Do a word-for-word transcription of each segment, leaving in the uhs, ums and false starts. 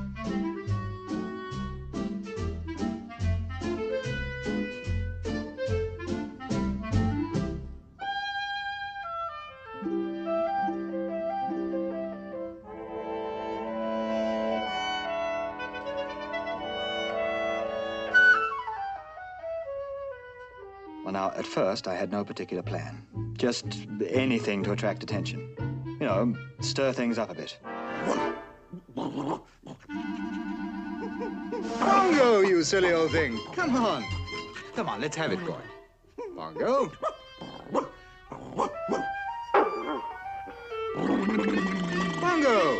Well, now, at first, I had no particular plan. Just anything to attract attention. You know, stir things up a bit. Bongo, you silly old thing. Come on. Come on, let's have it going. Bongo. Bongo.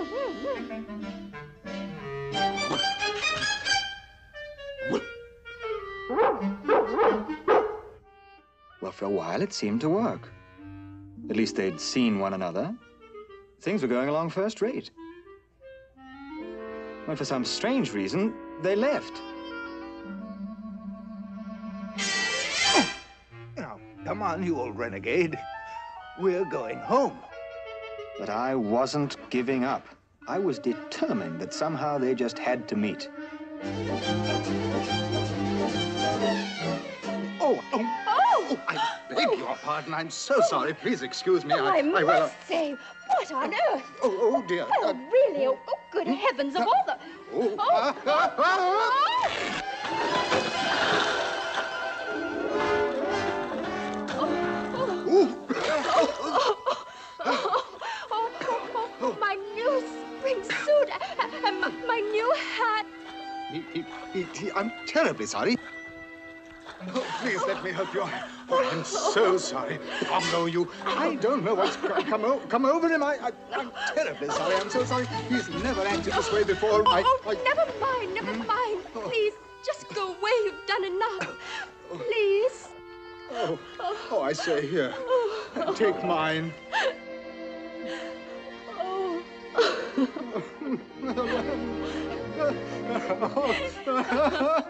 Well, for a while, it seemed to work. At least they'd seen one another. Things were going along first rate. When for some strange reason, they left. Now, come on, you old renegade. We're going home. But I wasn't giving up. I was determined that somehow they just had to meet. Oh, oh, oh, I beg your pardon. I'm so sorry. Please excuse me. Oh, I, I must I, well, say, what on earth? Oh, oh, dear. Oh, Uh, really? Oh, oh, good heavens, of all the... Oh. Oh, oh, oh, oh, my new spring suit and my, my new hat. He, he, he, he, I'm terribly sorry. Oh, please let me help you. Oh, I'm so sorry. Bongo, you. I don't know what's come, come, o come over him. I, I, I'm terribly sorry. I'm so sorry. He's never acted this way before. Oh, I, oh, I... never mind, never mind. Please, just go away. You've done enough. Please. Oh, oh, I say, here. Take mine. Oh.